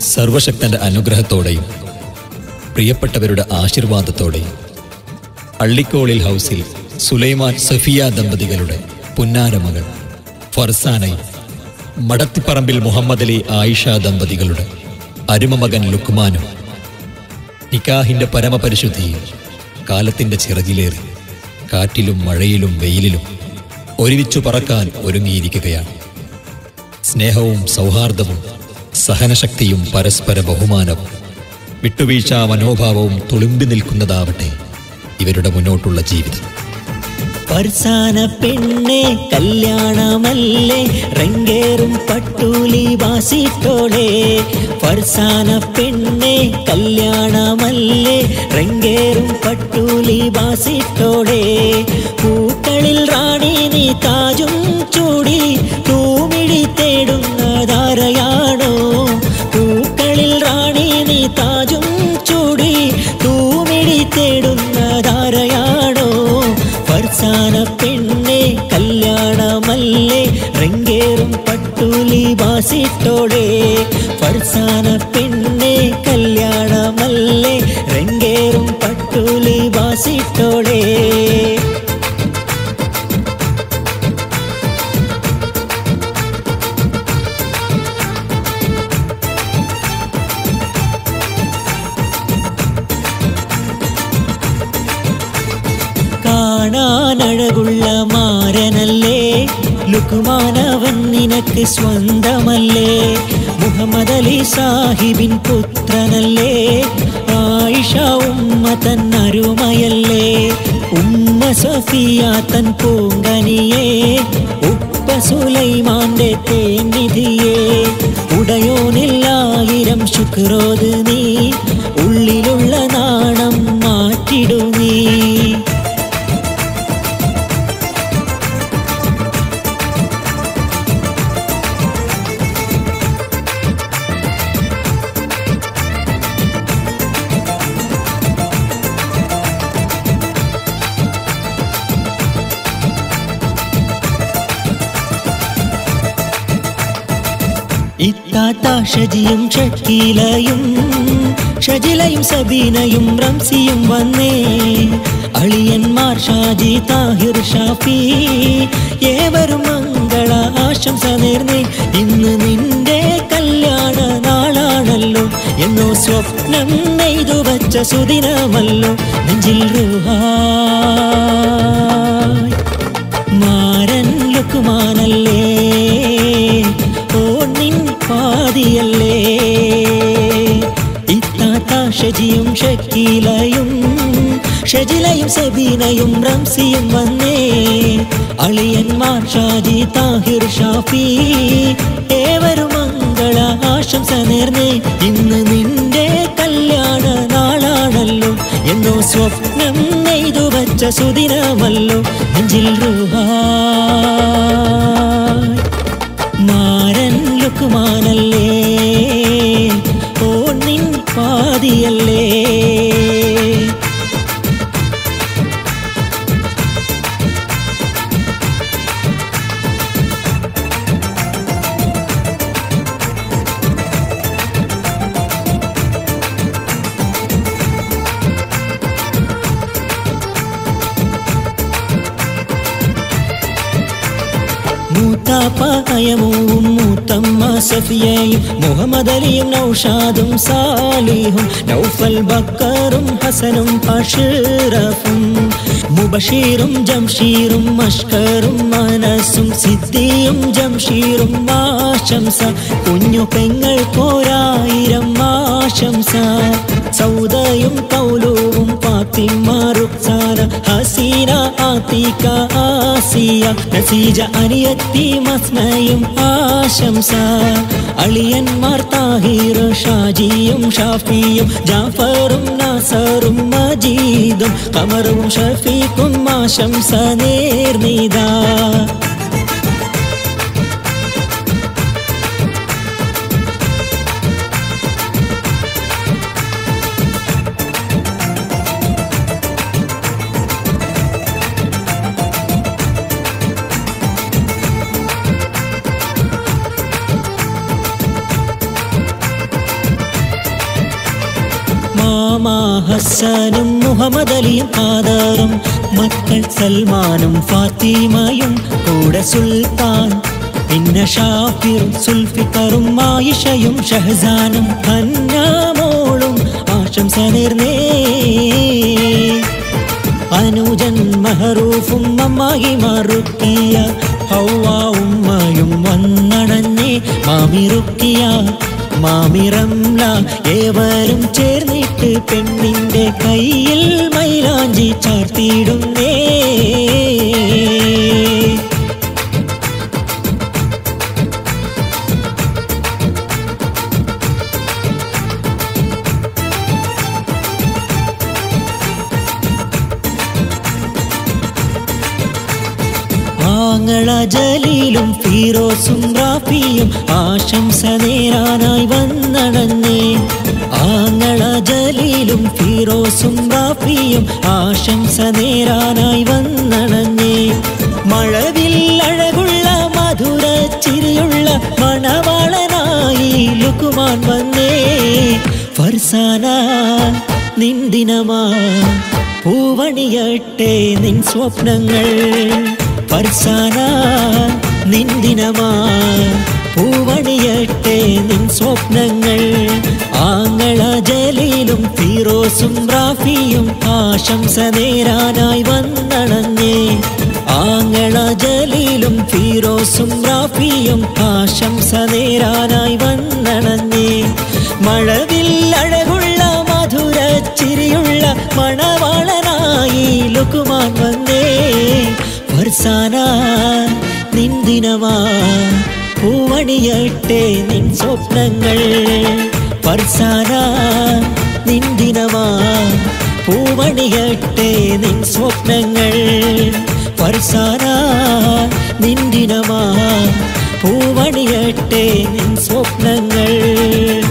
സർവശക്തന്റെ അനുഗ്രഹത്തോടെയും പ്രിയപ്പെട്ടവരുടെ ആശീർവാദത്തോടെയും അള്ളിക്കോളിൽ ഹൗസിൽ സുലൈമാൻ സഫിയ ദമ്പതികളുടെ പുന്നാരമകൾ ഫർസാനയും മടത്തിപ്പറമ്പിൽ മുഹമ്മദ് അലി ആയിഷ ദമ്പതികളുടെ അരുമമകൻ ലുക്മാനും നിക്കാഹിന്റെ പരമപരിശുദ്ധിയിൽ കാലത്തിന്റെ ചിറകിലേറി കാറ്റിലും മഴയിലും വെയിലിലും ഒരുമിച്ചു പറക്കാൻ ഒരുങ്ങിയിരിക്കുകയാണ്. സ്നേഹവും സൗഹാർദ്ദവും സഹനശക്തിയും പരസ്പര ബഹുമാനവും വിട്ടുവീഴ്ച മനോഭാവവും തുളുമ്പി നിൽക്കുന്നതാവട്ടെ ഇവരുടെ മുന്നോട്ടുള്ള ജീവിതം. ഫർസാന പെണ്ണെ കല്യാണമല്ലേ റെങ്കേറും പട്ടൂലി വാസിട്ടോളെ. ഫർസാന പെണ്ണെ കല്യാണമല്ലേ റെങ്കേറും പട്ടൂലി വാസിട്ടോളെ. പൂക്കളിൽ റാണി നീ താജും ചൂടി തൂമിഴി തേടുന്നതാരയാണോ. പൂക്കളിൽ റാണി നീ താജും ചൂടി തൂമിഴി തേടുന്നതാരയാണോ. ഫർസാന പെണ്ണെ കല്യാണമല്ലേ റെങ്കേറും പട്ടൂലി വാസിട്ടോളെ. ഫർസാന പെണ്ണെ കല്യാണമല്ലേ റെങ്കേറും പട്ടൂലി വാസിട്ടോളെ. കാണാനഴകുള്ള മാരനല്ലേ ലുക്മാനവൻ നിനക്ക് സ്വന്തമല്ലേ. മുഹമ്മദ് അലി സാഹിബിൻ പുത്രനല്ലേ. ആയിഷ ഉമ്മ തൻ അരുമയല്ലേ. ഉമ്മ സഫിയ തൻ പൂങ്കനിയേ. ഉപ്പ സുലൈമാന്റെ തേനിധിയേ. ഉടയോനില്ലായിരം ശുക്രോത് നീ. ഉള്ളിലുള്ള നാണം മാറ്റിടു നീ. ഇത്താത്ത ഷജിയും ഷക്കീലയും ഷജിലയും സബീനയും റംസിയും വന്നേ. അളിയന്മാർ ഷാജി താഹിർ ഷാഫി ഏവരും മംഗള ആശംസ നേർന്നേ. ഇന്ന് നിന്റെ കല്യാണ നാളാണല്ലോ എന്നോ സ്വപ്നം നെയ്തു വച്ച സുദിനമല്ലോ. നെഞ്ചിൽ റൂഹായ് മാരൻ ലുക്മാനല്ലേ. ഓ നിൻ പാതിയല്ലേ. ഇത്താത്ത ഷജിയും ഷക്കീലയും ഷജിലയും സബീനയും റംസിയും വന്നേ. അളിയന്മാർ ഷാജി താഹിർ ഷാഫി ഏവരും മംഗള ആശംസ നേർന്നേ. ഇന്ന് നിന്റെ കല്യാണ നാളാണല്ലോ എന്നോ സ്വപ്നം നെയ്തു വച്ച സുദിനമല്ലോ. നെഞ്ചിൽ റൂഹായ് മാരൻ ലുക്മാനല്ലേ. ഓ നിൻ പാതിയല്ലേ. മൂത്താപ്പായവും മൂത്തമ്മ സഫിയയും മുഹമ്മദ് അലിയും നൗഷാദും സാലിഹും നൗഫൽ ബക്കറും ഹസനും അഷ്റഫും മുബഷീറും ജംഷീറും മഷ്കറും മനസും സിദ്ദിയും ജംഷീറും ആശംസ. കുഞ്ഞു പെങ്ങൾക്കൊരായിരം ആശംസ. സൗദയും കൗലുവും ഫാത്തിമ റുക്സാന ഹസീന ആതിക ആസിയ നസീജ അനിയത്തി മസ്നയും ആശംസ. അളിയന്മാർ താഹിർ ഷാജിയും ഷാഫിയും ജാഫറും നാസറും മജീദും ഖമറും ഷഫീഖും ആശംസ നേർന്നിതാ. ഹസ്സനും മുഹമ്മദ് അലിയും ഖാദറും മക്കൾ സൽമാനും ഫാത്തിമയും കൂടെ സുൽത്താൻ പിന്നെ ഷാഫിറും സുൽഫിക്കറും ആയിഷയും ഷഹ്സാനും ഹന്നാമോളും ആശംസ നേർന്നേ അനുജൻ മഹറൂഫും അമ്മായി മറുക്കിയ ഹൗവ ഉമ്മയും വന്നണഞ്ഞേ മാമി റുക്കിയ മാമി റംല ഏവരും ചേർന്നിട്ട് പെണ്ണിന്റെ കയ്യിൽ മൈലാഞ്ചി ചാർത്തിയിടുന്നേ ആങ്ങള ജലീലും ഫിറോസും റാഫിയും ആശംസ നേരാനായി വന്നടഞ്ഞേ ആങ്ങള ജലീലും ഫിറോസും റാഫിയും ആശംസ നേരാനായി വന്നടഞ്ഞേ മഴവിൽ അഴകുള്ള മധുര ചിരിയുള്ള മണവാളനായി ലുക്മാൻ വന്നേ ഫർസാന നിന്ദിനമാ പൂവണിയട്ടെ നിൻ സ്വപ്നങ്ങൾ ഫർസാന നിന്ദിനമാ പൂവണിയട്ടെ നിൻ സ്വപ്നങ്ങൾ ആങ്ങള ജലീലും ഫിറോസും റാഫിയും ആശംസ നേരാനായി വന്നണഞ്ഞേ ആങ്ങള ജലീലും ഫിറോസും റാഫിയും ആശംസ നേരാനായി വന്നണഞ്ഞേ മഴവിൽ അഴകുള്ള മധുര ചിരിയുള്ള മണവാളനായി ലുക്മാൻ വന്നേ ഫർസാന നിന്ദിനമാ പൂവണിയട്ടെ നിൻ സ്വപ്നങ്ങൾ ഫർസാന നിന്ദിനമാ പൂവണിയട്ടെ നിൻ സ്വപ്നങ്ങൾ ഫർസാന നിന്ദിനമാ പൂവണിയട്ടെ നിൻ സ്വപ്നങ്ങൾ